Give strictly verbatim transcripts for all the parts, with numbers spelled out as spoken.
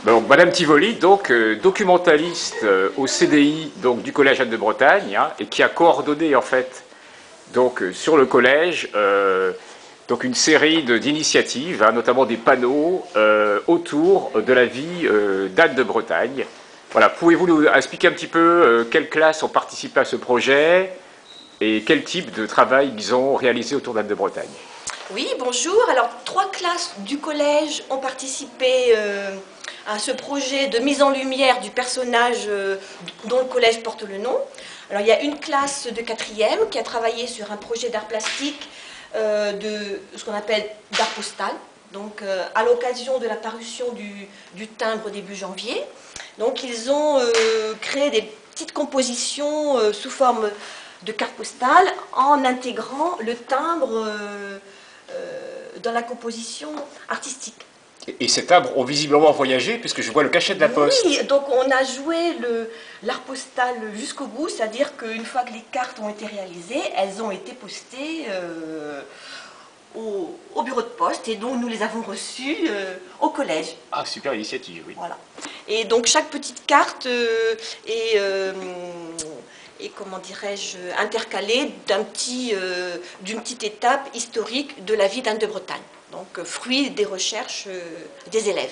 Donc, Madame Tivoli, donc, euh, documentaliste euh, au C D I donc, du Collège Anne de Bretagne, hein, et qui a coordonné en fait donc, euh, sur le collège euh, donc, une série d'initiatives, hein, notamment des panneaux euh, autour de la vie euh, d'Anne de Bretagne. Voilà, pouvez-vous nous expliquer un petit peu euh, quelles classes ont participé à ce projet et quel type de travail ils ont réalisé autour d'Anne de Bretagne? Oui, bonjour. Alors, trois classes du collège ont participé euh, à ce projet de mise en lumière du personnage euh, dont le collège porte le nom. Alors, il y a une classe de quatrième qui a travaillé sur un projet d'art plastique euh, de ce qu'on appelle d'art postal, donc euh, à l'occasion de la parution du, du timbre début janvier. Donc, ils ont euh, créé des petites compositions euh, sous forme de carte postale en intégrant le timbre euh, euh, dans la composition artistique. Et ces timbres ont visiblement voyagé, puisque je vois le cachet de la Poste. Oui, donc on a joué l'art postal jusqu'au bout, c'est-à-dire qu'une fois que les cartes ont été réalisées, elles ont été postées euh, au, au bureau de poste, et donc nous les avons reçues euh, au collège. Ah, super initiative, oui. Voilà. Et donc chaque petite carte euh, est... Euh, et comment dirais-je, intercalé d'un petit, euh, d'une petite étape historique de la vie d'Anne de Bretagne, donc euh, fruit des recherches euh, des élèves.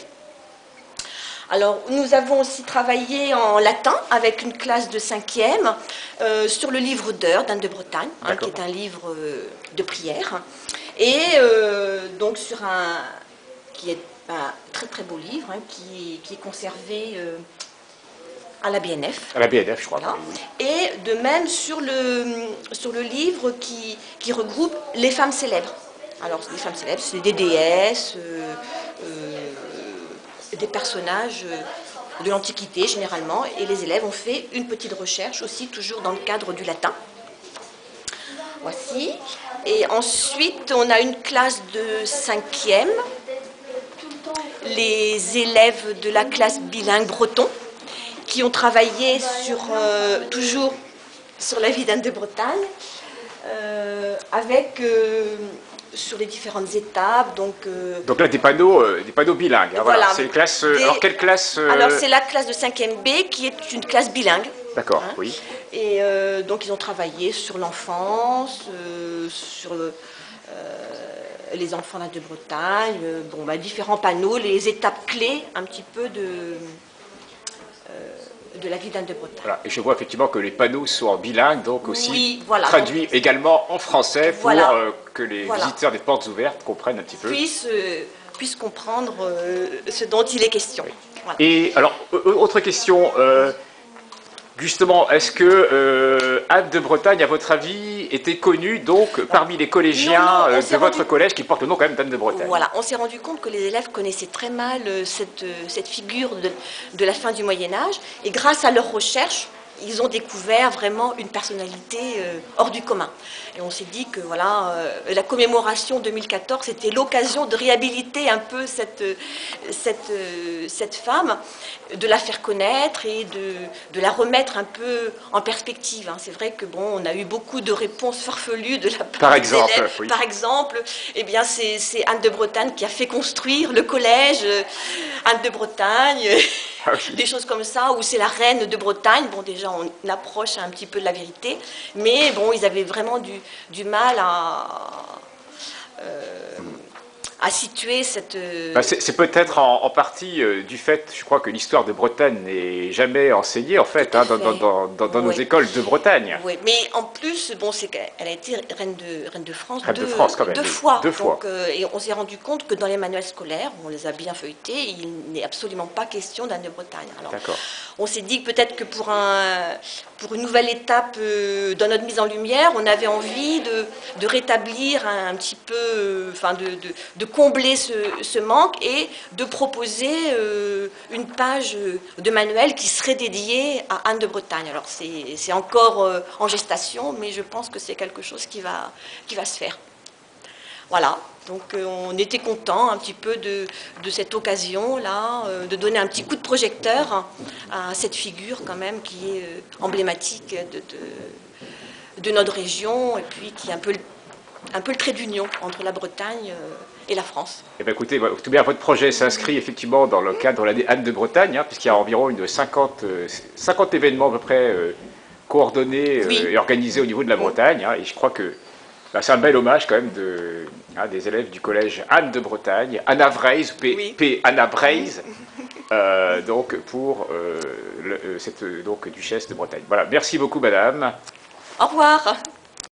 Alors, nous avons aussi travaillé en latin avec une classe de cinquième euh, sur le livre d'heures d'Anne de Bretagne, hein, qui est un livre euh, de prière, et euh, donc sur un, qui est un très très beau livre, hein, qui, qui est conservé euh, à la B N F. À la B N F, je crois. Voilà. Et de même sur le, sur le livre qui, qui regroupe les femmes célèbres. Alors, les femmes célèbres, c'est des déesses, euh, euh, des personnages de l'Antiquité généralement, et les élèves ont fait une petite recherche aussi, toujours dans le cadre du latin. Voici. Et ensuite, on a une classe de cinquième, les élèves de la classe bilingue breton, qui ont travaillé sur, euh, toujours sur la vie d'Anne de Bretagne, euh, avec euh, sur les différentes étapes. Donc, euh, donc là, des panneaux, euh, des panneaux bilingues. Hein, voilà. Voilà. C'est une classe. Euh, Des... Alors, quelle classe euh... Alors, c'est la classe de cinquième B qui est une classe bilingue. D'accord, hein, oui. Et euh, donc, ils ont travaillé sur l'enfance, euh, sur euh, les enfants d'Anne de Bretagne, euh, bon, bah, différents panneaux, les étapes clés un petit peu de. Euh, de la vie d'Anne de Bretagne. Voilà. Et je vois effectivement que les panneaux sont en bilingue, donc aussi oui, voilà, traduits donc, également en français pour voilà, euh, que les voilà. visiteurs des portes ouvertes comprennent un petit peu. Puissent, euh, puissent comprendre euh, ce dont il est question. Oui. Voilà. Et alors, autre question, euh, justement, est-ce que euh, Anne de Bretagne, à votre avis, était connue donc parmi les collégiens non, non, de votre rendu... collège qui porte le nom quand même d'Anne de Bretagne? Voilà, on s'est rendu compte que les élèves connaissaient très mal cette, cette figure de, de la fin du Moyen-Âge, et grâce à leurs recherches, ils ont découvert vraiment une personnalité euh, hors du commun. Et on s'est dit que voilà, euh, la commémoration deux mille quatorze, c'était l'occasion de réhabiliter un peu cette, cette, euh, cette femme, de la faire connaître et de, de la remettre un peu en perspective. Hein. C'est vrai que bon, on a eu beaucoup de réponses farfelues de la part Par des exemple, élèves. Oui. Par exemple, eh bien, c'est, c'est Anne de Bretagne qui a fait construire le collège euh, Anne de Bretagne. Ah oui. Des choses comme ça, où c'est la reine de Bretagne. Bon, déjà, on approche un petit peu de la vérité, mais bon, ils avaient vraiment du, du mal à, euh, à situer cette... Ben c'est, c'est peut-être en, en partie euh, du fait, je crois que l'histoire de Bretagne n'est jamais enseignée, en fait, hein, fait. dans, dans, dans, dans oui. nos écoles de Bretagne. Oui, mais en plus, bon, c'est qu'elle a été reine de, reine de France, reine deux, de France quand même, deux oui. fois. Deux Donc, fois. Euh, et on s'est rendu compte que dans les manuels scolaires, on les a bien feuilletés, il n'est absolument pas question d'Anne de Bretagne. Alors, D'accord. On s'est dit que peut-être que pour, un, pour une nouvelle étape euh, dans notre mise en lumière, on avait envie de, de rétablir un, un petit peu, euh, enfin de, de, de combler ce, ce manque et de proposer euh, une page de manuel qui serait dédiée à Anne de Bretagne. Alors c'est, c'est encore euh, en gestation, mais je pense que c'est quelque chose qui va, qui va se faire. Voilà, donc euh, on était content un petit peu de, de cette occasion-là, euh, de donner un petit coup de projecteur à cette figure quand même qui est euh, emblématique de, de, de notre région et puis qui est un peu, un peu le trait d'union entre la Bretagne euh, et la France. Eh bien, écoutez, tout bien, votre projet s'inscrit effectivement dans le cadre de l'année Anne de Bretagne, hein, puisqu'il y a environ une cinquante, euh, cinquante événements à peu près euh, coordonnés euh, Oui. et organisés au niveau de la Bretagne. Hein, et je crois que bah, c'est un bel hommage quand même de, hein, des élèves du collège Anne de Bretagne, Anna Vreise, P, Oui. P Anna Vreise, euh, donc pour euh, le, cette donc, duchesse de Bretagne. Voilà, merci beaucoup madame. Au revoir.